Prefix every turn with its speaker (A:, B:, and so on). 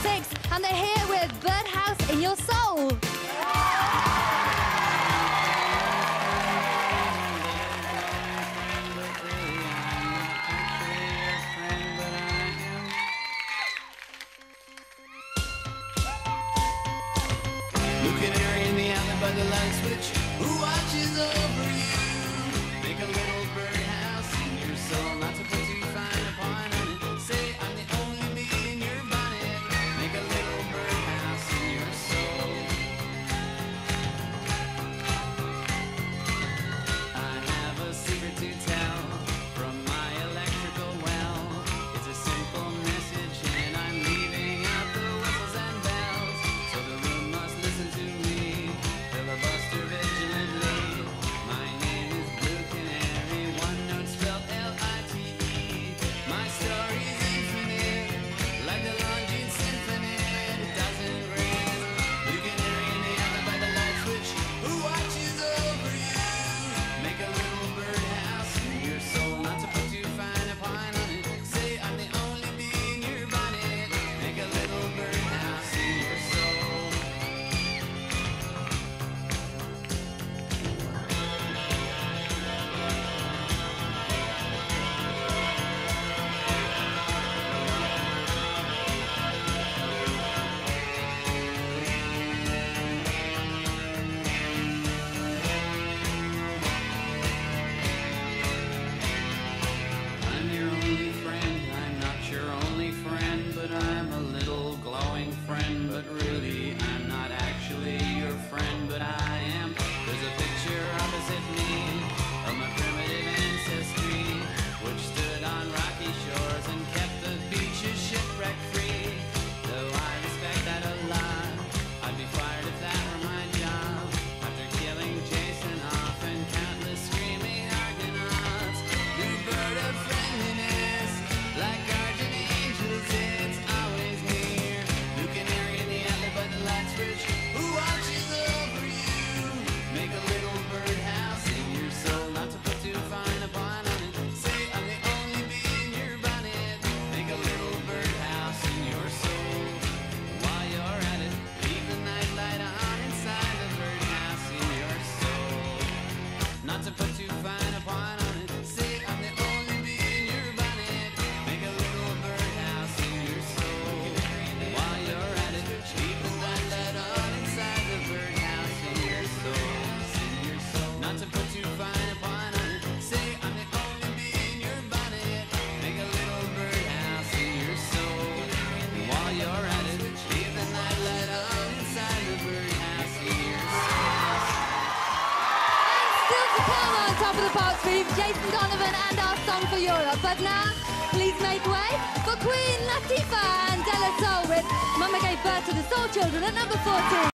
A: 6, and they're here with Birdhouse in Your Soul.
B: Looking her in the alley by the light switch, who watches over you? Make a little birdhouse in your soul, not to put too fine a point on it. Say I'm the only bee in your bonnet. Make a little birdhouse in your soul. I have a secret to tell from my electrical well. It's a simple message and I'm leaving out the whistles and bells. So the room must listen to me, filibuster vigilantly. My name is Blue Canary, one note spelled L-I-T-E. My story's infinite, like the Longines Symphony. It doesn't ring. Blue Canary in the alley by the light switch, who watches over you? Make a little birdhouse in your soul, not to put too fine a point on it. Say I'm the only bee in your bonnet. Make a little birdhouse in your soul. I'm your only friend, I'm not your only friend, but I'm a little glowing friend. But really, I'm not actually your friend, but I am. There's a picture opposite me of my primitive ancestry, which stood on rocky shores and kept the beaches shipwreck free. Though I respect that a lot, I'd be fired if that were my job. After killing Jason off and countless screaming Argonauts, new bird of friendliness, like guardian angels, it's always near. Blue Canary in the alley by the light switch, who watches over you? Make a little birdhouse in your soul, not to put too fine a point on it. Say I'm the only bee in your bonnet. Make a little birdhouse in your soul. While you're at it, leave the night light on inside the birdhouse in your soul, not to put too fine a point on it. Say I'm the only bee in your bonnet. Make a little birdhouse in your soul. While you're at it, leave the night light on inside the birdhouse in your soul, not to put too fine a point on it. Say I'm the only bee in your bonnet. Make a little birdhouse in your soul. While you're at it, leave the night light on inside the birdhouse in your soul.
A: Still to come on Top of the Pops, we've Jason Donovan and our song for Europe. But now, please make way for Queen Latifah and Della Soul with Mama Gave Birth to the Soul Children at number 14.